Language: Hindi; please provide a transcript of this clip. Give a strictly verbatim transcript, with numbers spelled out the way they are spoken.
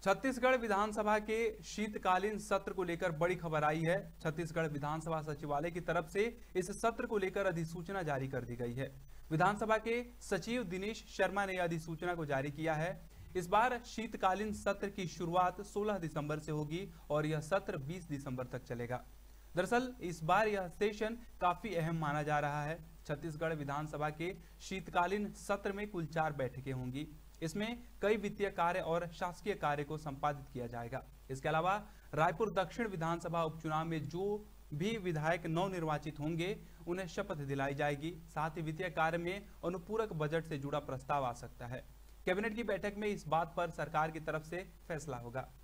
छत्तीसगढ़ विधानसभा के शीतकालीन सत्र को लेकर बड़ी खबर आई है। छत्तीसगढ़ विधानसभा सचिवालय की तरफ से इस सत्र को लेकर अधिसूचना जारी कर दी गई है। विधानसभा के सचिव दिनेश शर्मा ने अधिसूचना को जारी किया है। इस बार शीतकालीन सत्र की शुरुआत सोलह दिसंबर से होगी और यह सत्र बीस दिसंबर तक चलेगा। दरअसल इस बार यह सेशन काफी अहम माना जा रहा है। छत्तीसगढ़ विधानसभा के शीतकालीन सत्र में कुल चार बैठकें होंगी। इसमें कई वित्तीय कार्य और शासकीय कार्य को संपादित किया जाएगा। इसके अलावा रायपुर दक्षिण विधानसभा उपचुनाव में जो भी विधायक नवनिर्वाचित होंगे उन्हें शपथ दिलाई जाएगी। साथ ही वित्तीय कार्य में अनुपूरक बजट से जुड़ा प्रस्ताव आ सकता है। कैबिनेट की बैठक में इस बात पर सरकार की तरफ से फैसला होगा।